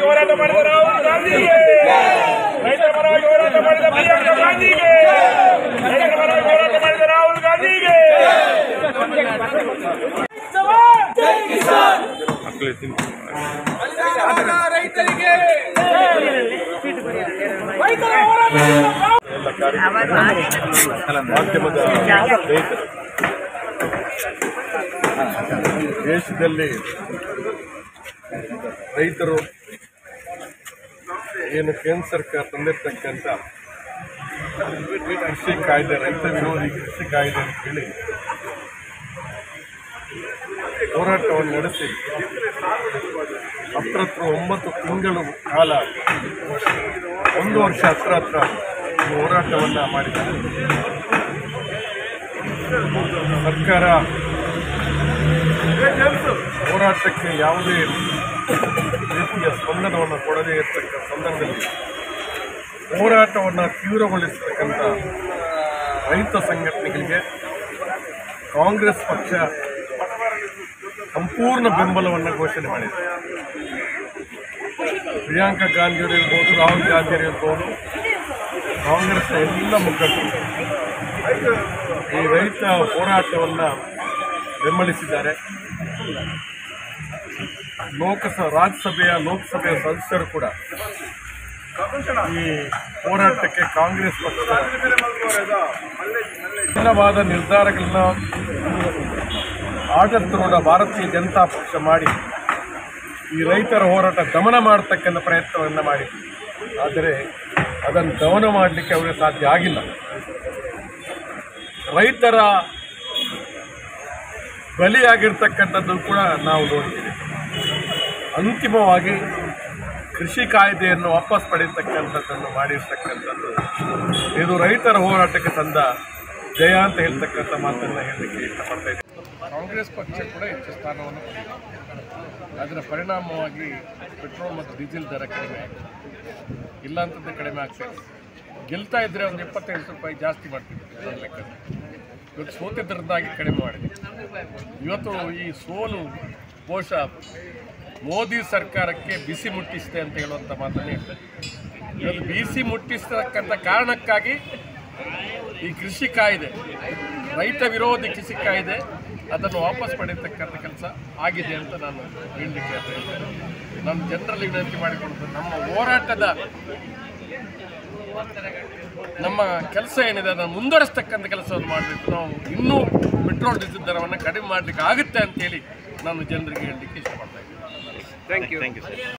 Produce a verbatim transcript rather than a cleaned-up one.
ಪರವಾಗಿ ಹೋರಾಟ ಮಾಡಿದ ರಾಹುಲ್ ಗಾಂಧಿಗೆ, ರೈತರ ಪರವಾಗಿ ಹೋರಾಟ ಮಾಡಿದ ಪ್ರಿಯಾಂಕಾ ಗಾಂಧಿಗೆ, ರೈತರ ಪರವಾಗಿ ಹೋರಾಟ ಮಾಡಿದ ರಾಹುಲ್ ಗಾಂಧಿಗೆ. ರೈತರಿಗೆ ಮಾಧ್ಯಮದ ರೈತರು ದೇಶದಲ್ಲಿ ರೈತರು ಏನು ಕೇಂದ್ರ ಸರ್ಕಾರ ತಂದಿರ್ತಕ್ಕಂಥ ಕೃಷಿ ಕಾಯ್ದೆ, ರೈತ ವಿರೋಧಿ ಕೃಷಿ ಕಾಯ್ದೆ ಅಂತ ಹೇಳಿ ಹೋರಾಟವನ್ನು ನಡೆಸಿ ಹತ್ರ ಹತ್ರ ಒಂಬತ್ತು ತಿಂಗಳು ಕಾಲ, ಒಂದು ವರ್ಷ ಹತ್ರ ಹತ್ರ ಈ ಹೋರಾಟವನ್ನು ಮಾಡಿದ್ದಾರೆ. ಸರ್ಕಾರ ಹೋರಾಟಕ್ಕೆ ಯಾವುದೇ ರೀತಿಯ ಸ್ಪಂದನವನ್ನು ಕೊಡದೇ ಇರತಕ್ಕ ಸಂದರ್ಭದಲ್ಲಿ ಹೋರಾಟವನ್ನು ತೀವ್ರಗೊಳಿಸತಕ್ಕಂಥ ರೈತ ಸಂಘಟನೆಗಳಿಗೆ ಕಾಂಗ್ರೆಸ್ ಪಕ್ಷ ಸಂಪೂರ್ಣ ಬೆಂಬಲವನ್ನು ಘೋಷಣೆ ಮಾಡಿದೆ. ಪ್ರಿಯಾಂಕಾ ಗಾಂಧಿಯವರು ಇರ್ಬೋದು, ರಾಹುಲ್ ಗಾಂಧಿಯವರು ಇರ್ಬೋದು, ಕಾಂಗ್ರೆಸ್ನ ಎಲ್ಲ ಮುಖಂಡರು ಈ ರೈತ ಹೋರಾಟವನ್ನು ಬೆಂಬಲಿಸಿದ್ದಾರೆ. ಲೋಕಸಭಾ ರಾಜ್ಯಸಭೆಯ ಲೋಕಸಭೆಯ ಸದಸ್ಯರು ಕೂಡ ಈ ಹೋರಾಟಕ್ಕೆ ಕಾಂಗ್ರೆಸ್ ಪಕ್ಷ ಭಿನ್ನವಾದ ನಿರ್ಧಾರಗಳನ್ನು ಆಡಳಿತಾರೂಢ ಭಾರತೀಯ ಜನತಾ ಪಕ್ಷ ಮಾಡಿ ಈ ರೈತರ ಹೋರಾಟ ದಮನ ಮಾಡತಕ್ಕಂಥ ಪ್ರಯತ್ನವನ್ನು ಮಾಡಿದೆ. ಆದರೆ ಅದನ್ನು ದಮನ ಮಾಡಲಿಕ್ಕೆ ಅವರಿಗೆ ಸಾಧ್ಯ ಆಗಿಲ್ಲ. ರೈತರ ಬಲಿಯಾಗಿರ್ತಕ್ಕಂಥದ್ದು ಕೂಡ ನಾವು ನೋಡ್ತೀವಿ. ಅಂತಿಮವಾಗಿ ಕೃಷಿ ಕಾಯ್ದೆಯನ್ನು ವಾಪಸ್ ಪಡೆಯತಕ್ಕಂಥದ್ದನ್ನು ಮಾಡಿರ್ತಕ್ಕಂಥದ್ದು ಇದು ರೈತರ ಹೋರಾಟಕ್ಕೆ ತಂದ ಜಯ ಅಂತ ಹೇಳ್ತಕ್ಕಂಥ ಮಾತನ್ನು ಹೇಳಲಿಕ್ಕೆ ಇಷ್ಟಪಡ್ತಾ ಇದ್ದೀನಿ. ಕಾಂಗ್ರೆಸ್ ಪಕ್ಷ ಕೂಡ ಹೆಚ್ಚು ಸ್ಥಾನವನ್ನು ಪಡೆದಿದೆ. ಅದರ ಪರಿಣಾಮವಾಗಿ ಪೆಟ್ರೋಲ್ ಮತ್ತು ಡೀಸೆಲ್ ದರ ಕಡಿಮೆ ಆಗಿದೆ. ಇಲ್ಲ ಅಂತಂದರೆ ಕಡಿಮೆ ಆಗ್ತಾಯಿದೆ. ಗೆಲ್ತಾ ಇದ್ದರೆ ಒಂದು ಇಪ್ಪತ್ತೈದು ರೂಪಾಯಿ ಜಾಸ್ತಿ ಮಾಡ್ತಿದ್ದೆ ನನ್ನ ಲೆಕ್ಕದಲ್ಲಿ. ಇವತ್ತು ಸೋತಿದ್ದರಿಂದಾಗಿ ಕಡಿಮೆ ಮಾಡಿದೆ. ಇವತ್ತು ಈ ಸೋಲು ಬಹುಶಃ ಮೋದಿ ಸರ್ಕಾರಕ್ಕೆ ಬಿಸಿ ಮುಟ್ಟಿಸಿದೆ ಅಂತ ಹೇಳುವಂಥ ಮಾತನ್ನೇ ಹೇಳ್ತಾರೆ. ಇವತ್ತು ಬಿಸಿ ಮುಟ್ಟಿಸ್ತಕ್ಕಂಥ ಕಾರಣಕ್ಕಾಗಿ ಈ ಕೃಷಿ ಕಾಯ್ದೆ, ರೈತ ವಿರೋಧಿ ಕೃಷಿ ಕಾಯ್ದೆ ಅದನ್ನು ವಾಪಸ್ ಪಡೆಯತಕ್ಕಂಥ ಕೆಲಸ ಆಗಿದೆ ಅಂತ ನಾನು ಹೇಳಲಿಕ್ಕೆ ಹೇಳ್ತೇನೆ. ನಾನು ಜನರಲ್ಲಿ ವಿನಂತಿ ಮಾಡಿಕೊಂಡು ನಮ್ಮ ಹೋರಾಟದ ನಮ್ಮ ಕೆಲಸ ಏನಿದೆ ಅದನ್ನು ಮುಂದುವರಿಸ್ತಕ್ಕಂಥ ಕೆಲಸವನ್ನು ಮಾಡಬೇಕು. ನಾವು ಇನ್ನೂ ಪೆಟ್ರೋಲ್ ಡೀಸೆಲ್ ದರವನ್ನು ಕಡಿಮೆ ಮಾಡಲಿಕ್ಕೆ ಆಗುತ್ತೆ ಅಂತೇಳಿ ನಾನು ಜನರಿಗೆ ಹೇಳಲಿಕ್ಕೆ ಇಷ್ಟಪಡ್ತಾ ಇದ್ದೀನಿ. Thank you thank you sir.